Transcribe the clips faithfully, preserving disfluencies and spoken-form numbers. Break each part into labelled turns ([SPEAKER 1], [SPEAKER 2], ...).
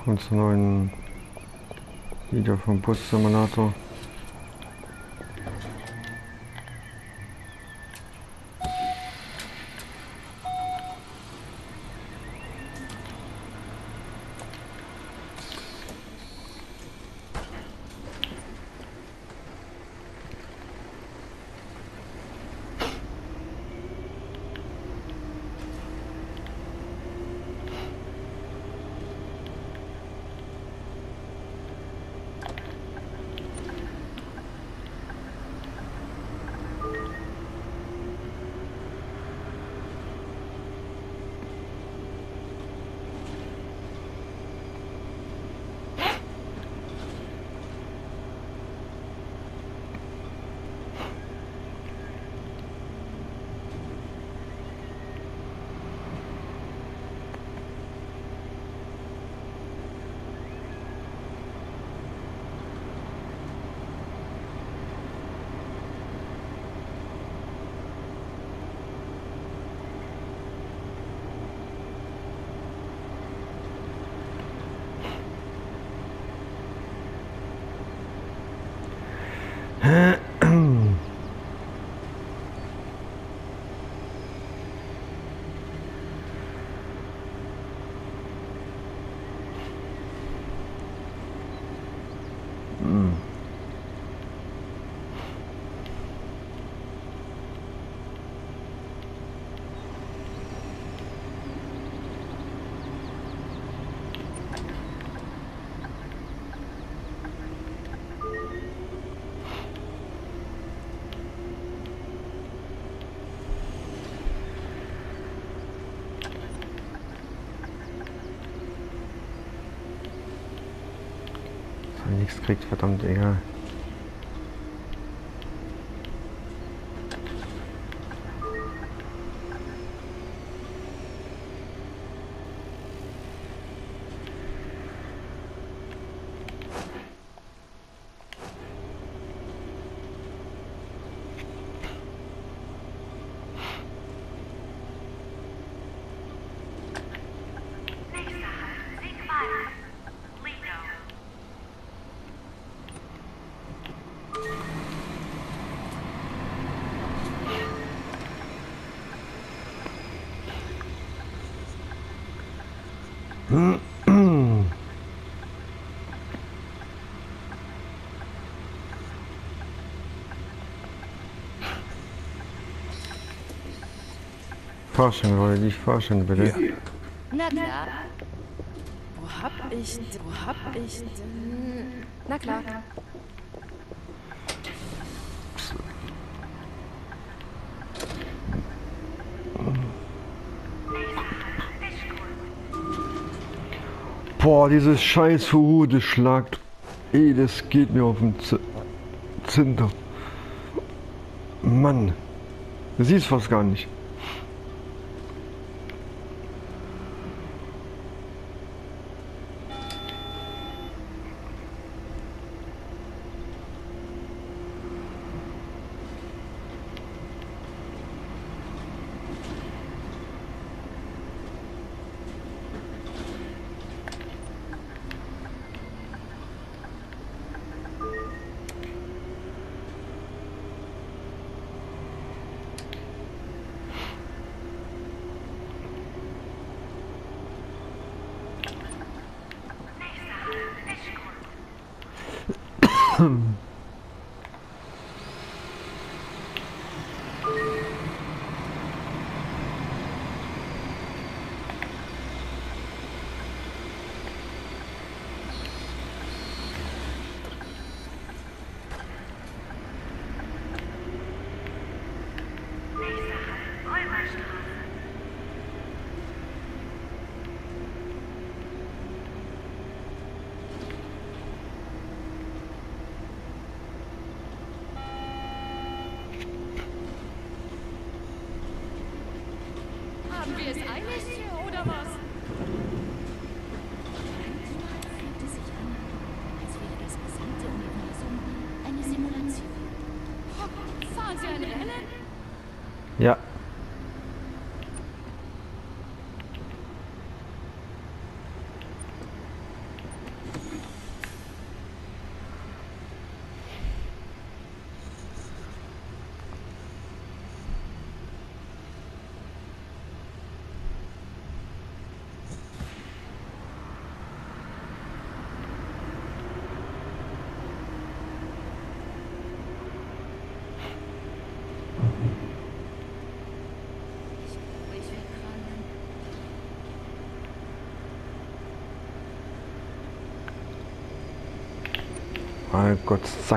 [SPEAKER 1] Kommt zu neuen Video vom Bus-Simulator. Nichts kriegt, verdammt egal. Fahrschein, Leute, die Fahrscheine bitte.
[SPEAKER 2] Ja. Na klar. Wo hab ich, wo hab ich denn? Na klar.
[SPEAKER 1] Boah, dieses scheiß Hu, das schlagt. Ey, das geht mir auf den Z Zinter. Mann. Du siehst fast gar nicht.
[SPEAKER 2] Haben wir es eilig oder was?
[SPEAKER 3] Fühlte sich an, als wäre das gesamte Universum eine Simulation.
[SPEAKER 2] Fahren Sie ein Rennen?
[SPEAKER 1] Ja. Mein Gott, zack.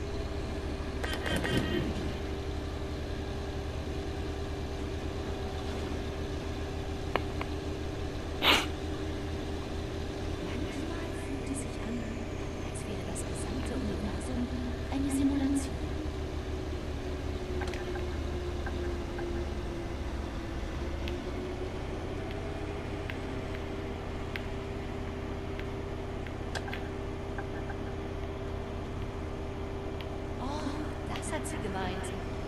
[SPEAKER 3] Manchmal fühlt es sich an, als wäre das gesamte Universum eine Simulation. Oh, das hat sie gemeint.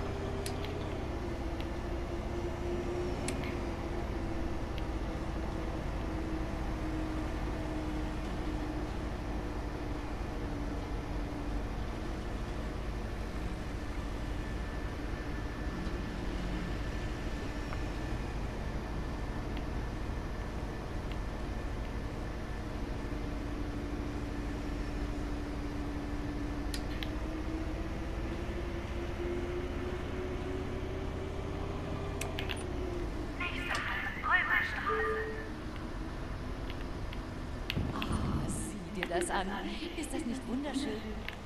[SPEAKER 3] Oh, sieh dir das an. Ist das nicht wunderschön?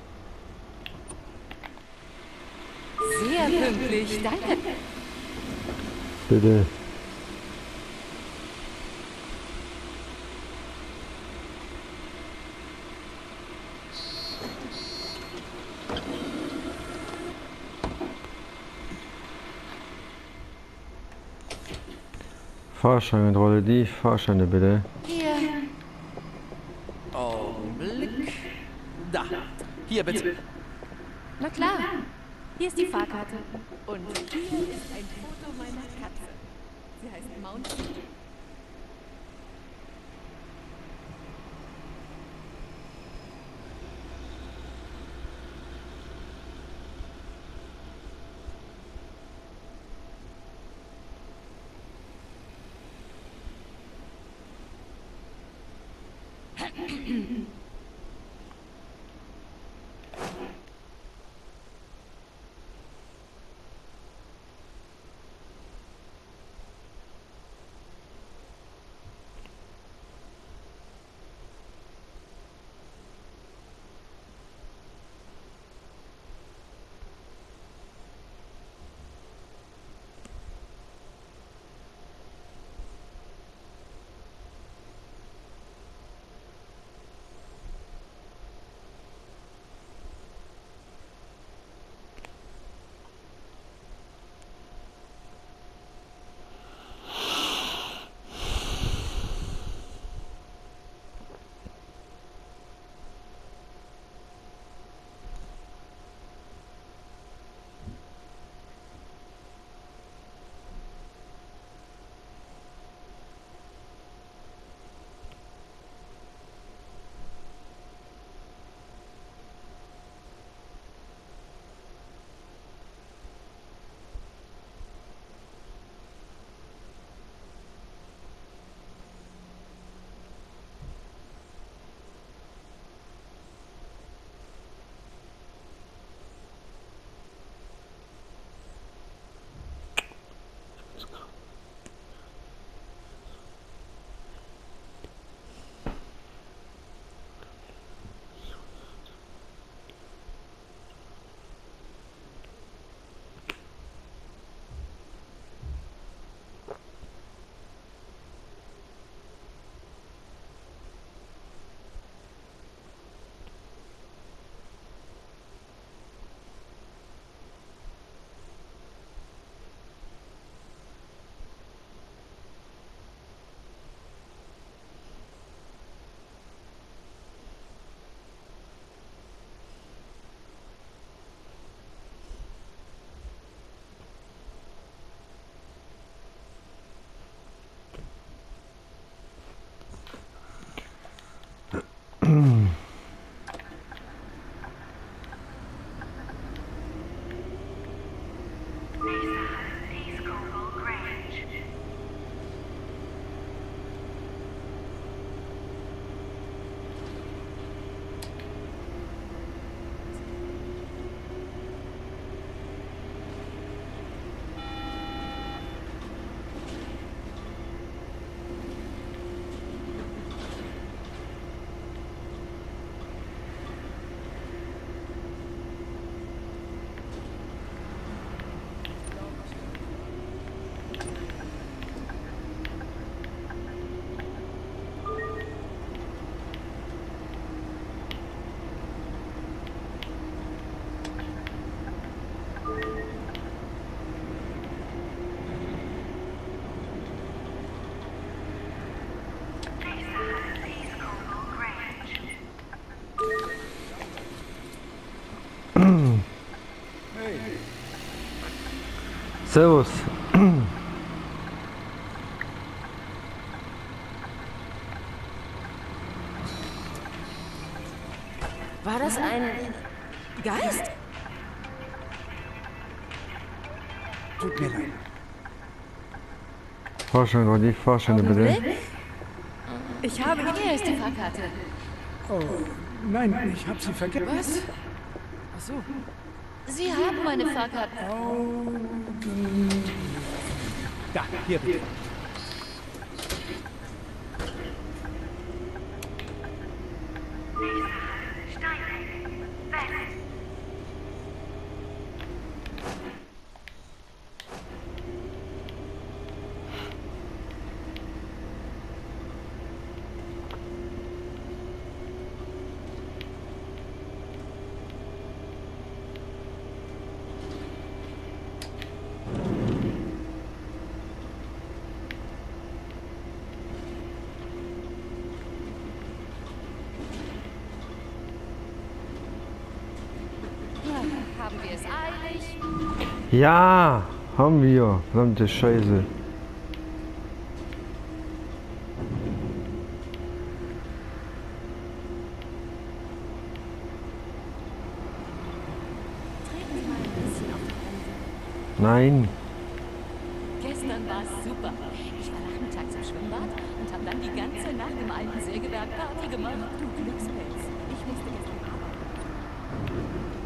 [SPEAKER 2] Sehr pünktlich, danke.
[SPEAKER 1] Bitte. Fahrscheinkontrolle, die Fahrscheine bitte.
[SPEAKER 2] Hier.
[SPEAKER 4] Augenblick. Da. Hier bitte.
[SPEAKER 2] Na klar. Hier ist die Fahrkarte. Und hier ist ein Foto meiner Katze. Sie heißt Mounty.
[SPEAKER 1] Servus.
[SPEAKER 2] War das ein Geist?
[SPEAKER 5] Tut mir leid.
[SPEAKER 1] Fahrscheine, die Fahrscheine bitte.
[SPEAKER 2] Ich habe...
[SPEAKER 3] Hier ist die Fahrkarte.
[SPEAKER 5] Oh, nein, ich habe sie vergessen.
[SPEAKER 2] Was? Ach so.
[SPEAKER 3] Sie haben meine Fahrkarte.
[SPEAKER 5] Da, hier bitte.
[SPEAKER 3] Haben wir es eilig?
[SPEAKER 1] Ja, haben wir. Verdammte Scheiße.
[SPEAKER 3] Treten Sie mal ein bisschen auf die Bremse.
[SPEAKER 1] Nein.
[SPEAKER 3] Gestern war es super. Ich war nachmittags im Schwimmbad und habe dann die ganze Nacht im alten Sägewerk Party gemacht. Du Glückspilz. Ich musste gestern arbeiten.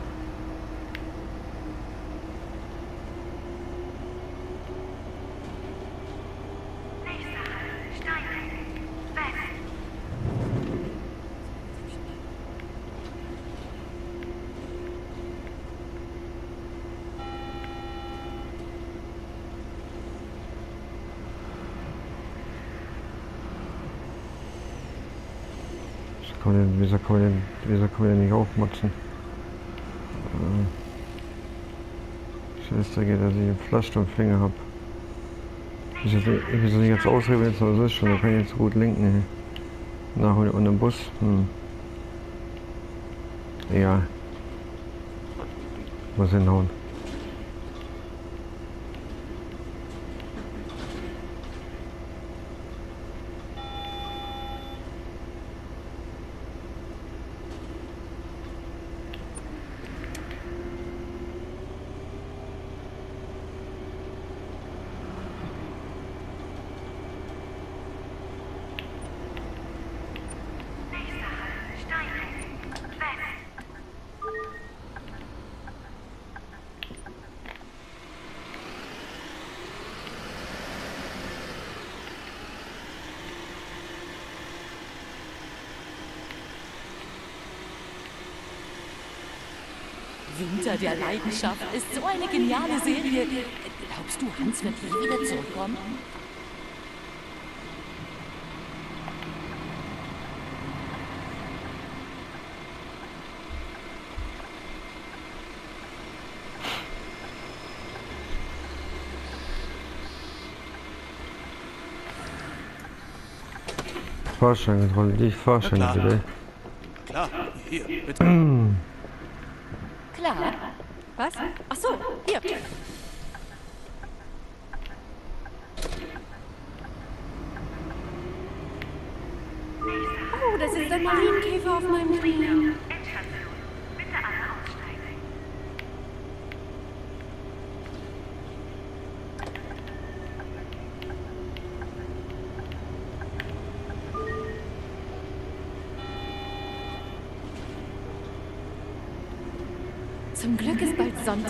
[SPEAKER 1] Kann man den, wieso kann man den, wieso kann man den nicht aufmotzen? Äh, Scheiße, geht, dass ich einen Flasch am Finger hab. Ich will so nicht jetzt ausreden, wenn es so ist schon, da kann ich jetzt so gut lenken. Ey. Nach und im Bus. Hm. Egal. Muss hinhauen.
[SPEAKER 3] Winter der Leidenschaft ist so eine geniale Serie. Glaubst du, Hans wird je wieder zurückkommen?
[SPEAKER 1] Fahrscheinkontrolle, die Fahrscheine bitte.
[SPEAKER 4] Klar, hier, bitte.
[SPEAKER 3] Klar.
[SPEAKER 2] Was? Ach so, hier. Oh, das ist der Marienkäfer auf meinem Training.
[SPEAKER 6] Bitte alle aussteigen.
[SPEAKER 2] Zum Glück ist bald Sonntag.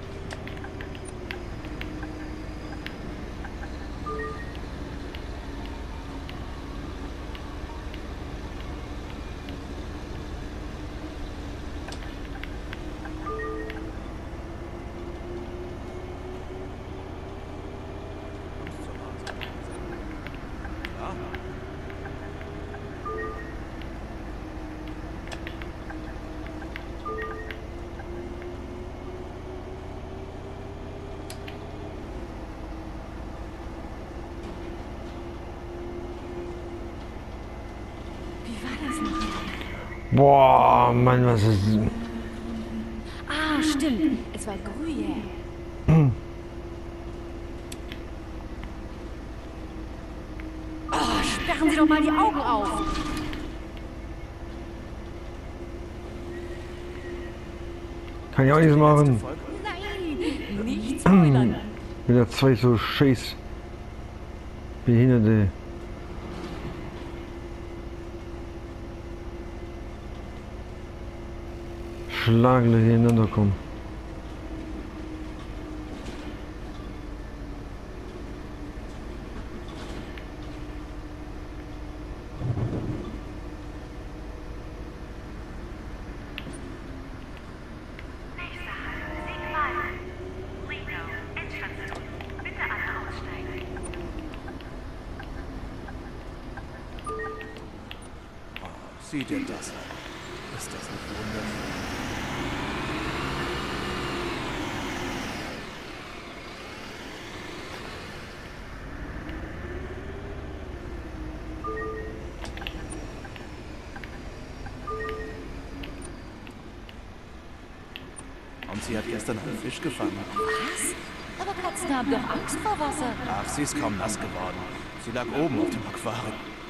[SPEAKER 1] Boah, Mann, was ist...
[SPEAKER 2] Ah, stimmt. Es war Gruyère. sperren Sie doch mal die Augen auf.
[SPEAKER 1] Kann ich auch nichts machen.
[SPEAKER 3] Nein, nicht spoilern.
[SPEAKER 1] Wieder zwei so scheiß Behinderte. Schlagen hintereinander kommen.
[SPEAKER 6] Nächster Halt, Siegwald. Rico, Endstation. Bitte alle aussteigen.
[SPEAKER 4] Oh, sieh dir das an. Ist das nicht wundervoll? Und sie hat gestern einen Fisch gefangen.
[SPEAKER 3] Was? Aber Katzen haben doch Angst vor Wasser.
[SPEAKER 4] Ach, sie ist kaum nass geworden. Sie lag oben auf dem Aquarium.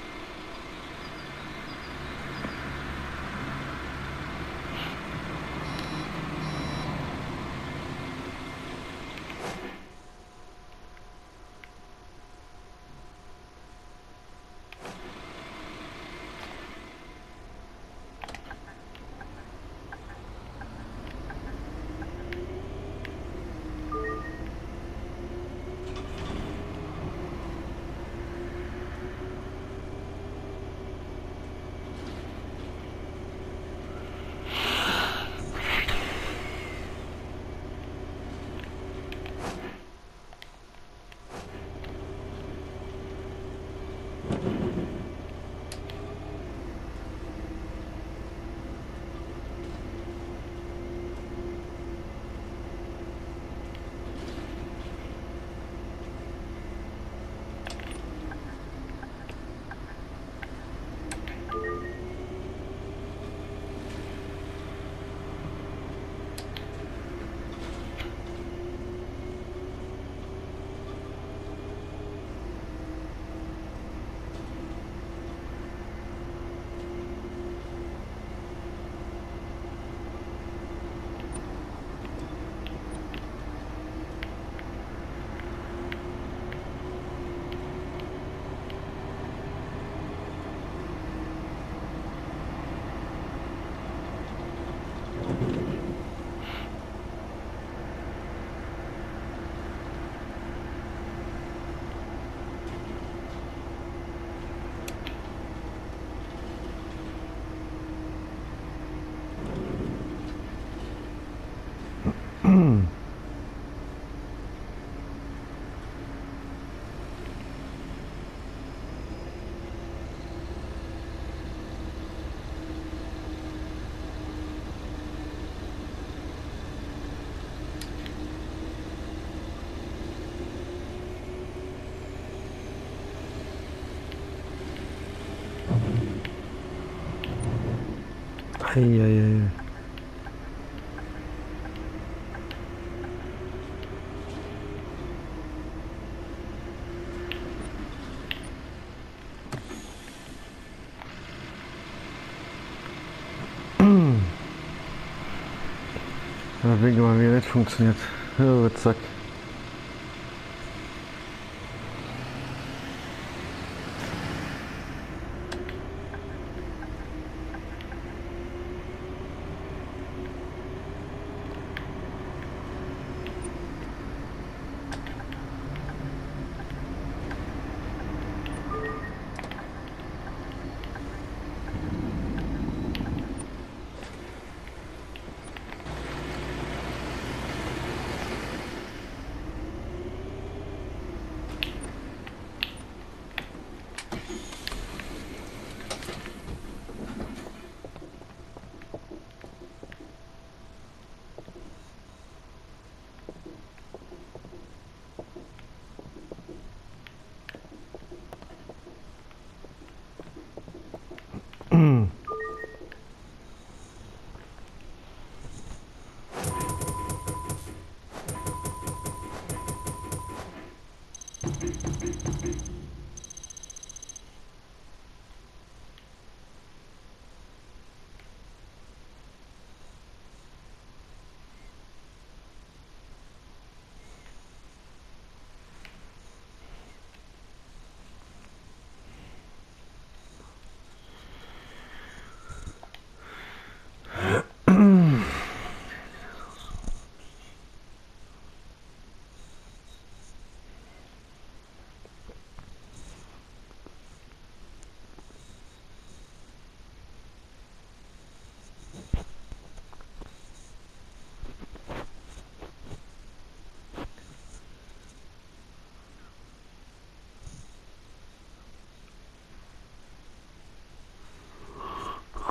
[SPEAKER 1] Eieiei. Da wegen mal wieder nicht funktioniert. Oh, zack.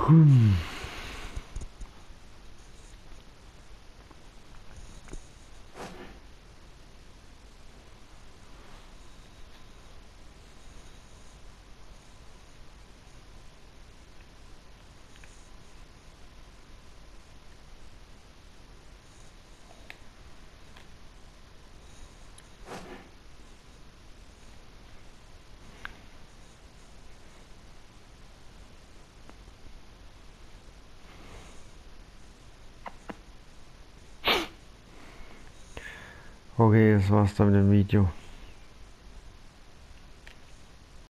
[SPEAKER 1] Hm. Okay, das war's dann mit dem Video.